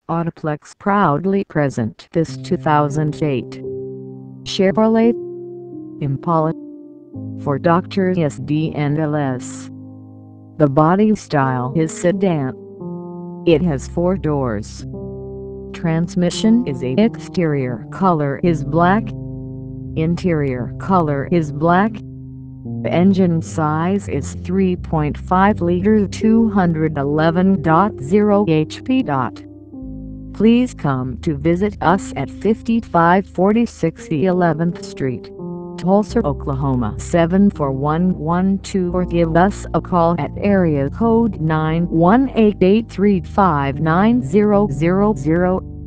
AutoPlex proudly present this 2008 Chevrolet Impala for Dr. SD and LS. The body style is sedan. It has 4 doors. Transmission is a exterior color is black. Interior color is black. The engine size is 3.5 liters 211.0 HP. Please come to visit us at 5546 11th Street, Tulsa, Oklahoma 74112, or give us a call at area code 918-835-9000.